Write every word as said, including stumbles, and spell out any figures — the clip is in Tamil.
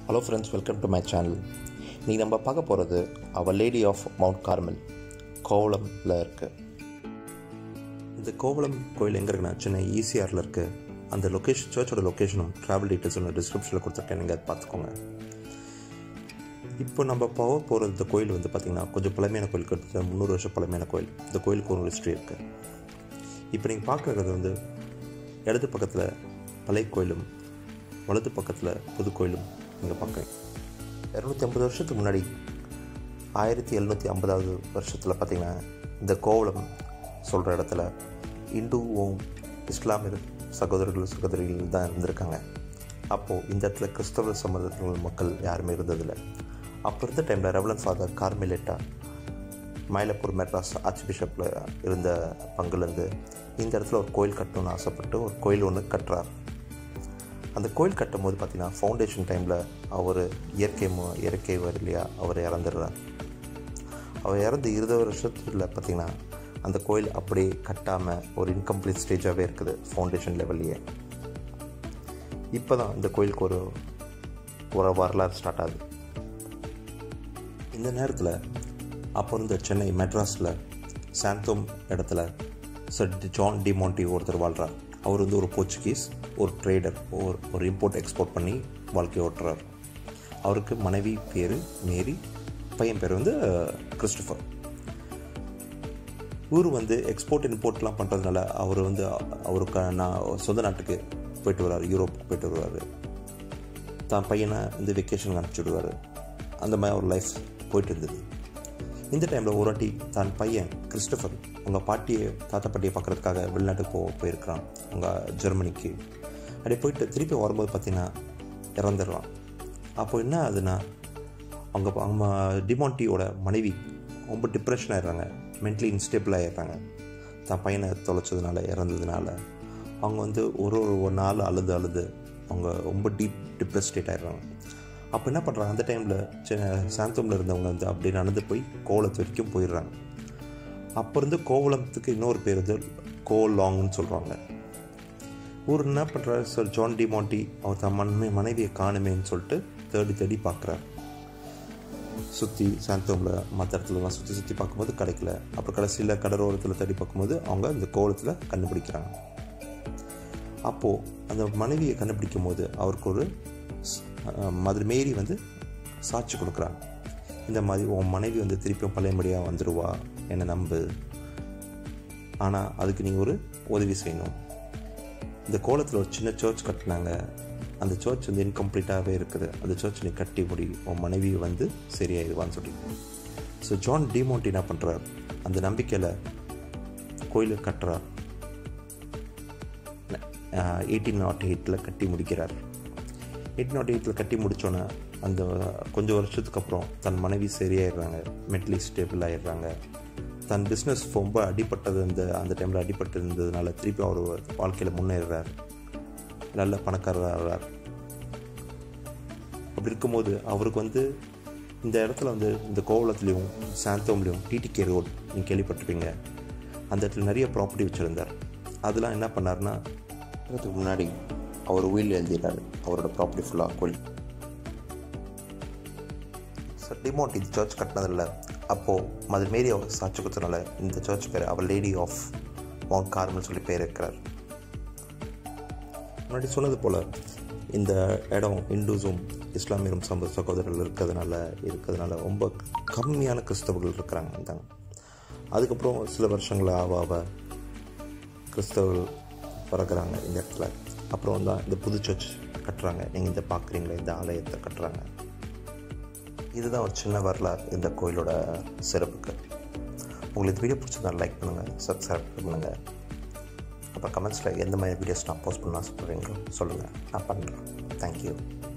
Hello friends, welcome to my channel. இன்றைக்கி நம்ம பார்க்க போகிறது Our Lady of Mount Carmel கோவளமில் இருக்குது. இந்த கோவளம் கோயில் எங்கே இருக்குன்னா சென்னை ஈசிஆரில் இருக்குது. அந்த லொக்கேஷன் சர்ச்சோட லொக்கேஷனும் ட்ராவல் டீட்டெயில்ஸ் ஒன்று டிஸ்கிரிப்ஷனில் கொடுத்துருக்கேன், நீங்கள் அதை பார்த்துக்கோங்க. இப்போ நம்ம போக போகிற இந்த கோயில் வந்து பார்த்திங்கன்னா கொஞ்சம் பழமையான கோயில், கிட்டத்தட்ட முந்நூறு வருஷம் பழமையான கோயில். இந்த கோயிலுக்கு ஒரு ஹிஸ்ட்ரி இருக்குது. இப்போ நீங்கள் பார்க்குறது வந்து இடது பக்கத்தில் பழைய கோயிலும் வலது பக்கத்தில் புது கோயிலும் நீங்கள் பார்க்குறீங்க. இரநூத்தி ஐம்பது வருஷத்துக்கு முன்னாடி ஆயிரத்தி எழுநூற்றி ஐம்பதாவது வருஷத்தில் பார்த்திங்கன்னா இந்த கோவளம் சொல்கிற இடத்துல இந்துவும் இஸ்லாமிய சகோதரர்கள் சகோதரிகள் தான் இருந்திருக்காங்க. அப்போது இந்த இடத்துல கிறிஸ்தவ சமூகங்கள் மக்கள் யாருமே இருந்ததில்லை. அப்போ இருந்த டைமில் reverend father Carmelita Mylapore Madras arch பிஷப்பில் இருந்த பங்குலேருந்து இந்த இடத்துல ஒரு கோயில் கட்டணும்னு ஆசைப்பட்டு ஒரு கோயில் ஒன்று கட்டுறார். அந்த கோயில் கட்டும் போது பார்த்திங்கன்னா ஃபவுண்டேஷன் டைமில் அவர் இயற்கை மு இயற்கை வழியாக அவர் இறந்துடுறார். அவர் இறந்து இருபது வருஷத்தில் பார்த்திங்கன்னா அந்த கோயில் அப்படியே கட்டாமல் ஒரு இன்கம்ப்ளீட் ஸ்டேஜாகவே இருக்குது ஃபவுண்டேஷன் லெவல்லையே. இப்போ தான் இந்த கோயிலுக்கு ஒரு ஒரு வரலாறு ஸ்டார்ட் ஆகுது. இந்த நேரத்தில் அப்போ இருந்த சென்னை மெட்ராஸில் சாந்தோம் இடத்துல சர் ஜான் டி மாண்டி ஒருத்தர் வாழ்கிறார். அவர் வந்து ஒரு போர்ச்சுகீஸ், ஒரு ட்ரேடர், ஒரு ஒரு இம்போர்ட் எக்ஸ்போர்ட் பண்ணி வாழ்க்கையை ஓட்டுறார். அவருக்கு மனைவி பேர் மேரி, பையன் பேர் வந்து கிறிஸ்டோஃபர். இவர் வந்து எக்ஸ்போர்ட் இம்போர்ட்லாம் பண்ணுறதுனால அவர் வந்து அவருக்கு நான் சொந்த நாட்டுக்கு போயிட்டு வர்றாரு, யூரோப்புக்கு போயிட்டு வருவார். தான் பையனை இந்த வெக்கேஷனுக்கு அனுப்பிச்சி விடுவார். அந்த மாதிரி ஒரு லைஃப் போயிட்டு இருந்தது. இந்த டைமில் ஒரு வாட்டி தான் பையன் கிறிஸ்டோஃபர் உங்கள் பாட்டியை தாத்தா பாட்டியை பார்க்குறதுக்காக வெளிநாட்டுக்கு போ போயிருக்கிறான் உங்கள் ஜெர்மனிக்கு. அப்படியே போயிட்டு திருப்பி வரும்போது பார்த்திங்கன்னா இறந்துடுறான். அப்போது என்ன ஆகுதுன்னா அவங்க அவங்க டிமாண்டியோட மனைவி ரொம்ப டிப்ரெஷன் ஆகிடுறாங்க, மென்டலி இன்ஸ்டேபிள் ஆகிடுறாங்க. தான் பையனை தொலைச்சதுனால இறந்ததுனால அவங்க வந்து ஒரு ஒரு நாள் அழுது அழுது அவங்க ரொம்ப டீப் டிப்ரெஸ் ஸ்டேட் ஆகிடுறாங்க. அப்போ என்ன பண்ணுறாங்க, அந்த டைமில் சாந்தோமில் இருந்தவங்க வந்து அப்படியே நடந்து போய் கோவளத்து வரைக்கும் போயிடுறாங்க. அப்போ இருந்து கோவளத்துக்கு இன்னொரு பேர் வந்து கோலாங்னு சொல்கிறாங்க. ஊர் என்ன பண்ணுறாரு, சார் ஜான் டி மாண்டி அவர் தன் மன்மை மனைவியை காணுமேன்னு சொல்லிட்டு தேடி தேடி பார்க்குறாரு. சுற்றி சாந்தோமில் மற்ற இடத்துலலாம் சுற்றி சுற்றி பார்க்கும்போது கிடைக்கல. அப்புறம் கடைசியில் கடலோரத்தில் தேடி பார்க்கும்போது அவங்க இந்த கோவளத்தில் கண்டுபிடிக்கிறாங்க. அப்போது அந்த மனைவியை கண்டுபிடிக்கும் போது அவருக்கு ஒரு மதுரை மேரி வந்து சாட்சி கொடுக்குறாங்க. இந்த மாதிரி உன் மனைவி வந்து திருப்பியும் பழையபடியாக வந்துடுவா, என்னை நம்பு, ஆனால் அதுக்கு நீ ஒரு உதவி செய்யணும். இந்த கோலத்தில் ஒரு சின்ன சர்ச் கட்டினாங்க, அந்த சர்ச் வந்து இன்கம்ப்ளீட்டாகவே இருக்குது, அந்த சர்ச் நீ கட்டி முடி, உன் மனைவி வந்து சரியாயிடுவான்னு சொல்லி. ஸோ ஜான் டி மாண்டி என்ன பண்ணுறார், அந்த நம்பிக்கையில் கோயிலை கட்டுறார். எயிட்டீன் நாட் எயிட்டில் கட்டி முடிக்கிறார். எயிட்டீன் நாட் எயிட்டில் கட்டி முடித்தோன்னே அந்த கொஞ்சம் வருஷத்துக்கு அப்புறம் தன் மனைவி சரியாயிடுறாங்க, மென்டலி ஸ்டேபிள் ஆகிடுறாங்க. தன் பிஸ்னஸ் ரொம்ப அடிப்பட்டது, அந்த அந்த டைமில் அடிப்பட்டு இருந்ததுனால திருப்பி அவர் வாழ்க்கையில் முன்னேறார், நல்ல பணக்காரராகிறார். அப்படி இருக்கும்போது அவருக்கு வந்து இந்த இடத்துல வந்து இந்த கோவளத்துலேயும் சாந்தோம்லேயும் டிடிகே ரோட் நீங்கள் கேள்விப்பட்டிருப்பீங்க, அந்த இடத்துல நிறைய ப்ராப்பர்ட்டி வச்சுருந்தார். அதெல்லாம் என்ன பண்ணார்னா அதுக்கு முன்னாடி அவர் உயில் எழுதிடுறாரு அவரோட ப்ராப்பர்ட்டி ஃபுல்லாக கோயில். சார் டி மாண்டி இந்த சர்ச் கட்டினதில்லை. அப்போது மதுரை மேரி அவர் சாட்சி கொடுத்தனால இந்த சர்ச் பேர் Our Lady of Mount Carmel சொல்லி பேர் இருக்கிறார். முன்னாடி சொன்னது போல் இந்த இடம் இந்துஸும் இஸ்லாமியரும் சம சகோதரர்கள் இருக்கிறதுனால இருக்கிறதுனால ரொம்ப கம்மியான கிறிஸ்தவர்கள் இருக்கிறாங்க இருந்தாங்க. அதுக்கப்புறம் சில வருஷங்கள் ஆவ ஆவ கிறிஸ்தவர்கள் பறக்கிறாங்க இந்த இடத்துல. அப்புறம் தான் இந்த புது சர்ச் கட்டுறாங்க. நீங்கள் இந்த பார்க்குறீங்களா, இந்த ஆலயத்தை கட்டுறாங்க. இதுதான் ஒரு சின்ன வரலாறு இந்த கோயிலோட சிறப்புக்கு. உங்களுக்கு இந்த வீடியோ பிடிச்சதா லைக் பண்ணுங்கள், சப்ஸ்கிரைப் பண்ணுங்கள். அப்புறம் கமெண்ட்ஸில் எந்த மாதிரி வீடியோஸ் நான் போஸ்ட் பண்ண சொல்கிறீங்களோ சொல்லுங்கள், நான் பண்ணுறேன். தேங்க்யூ.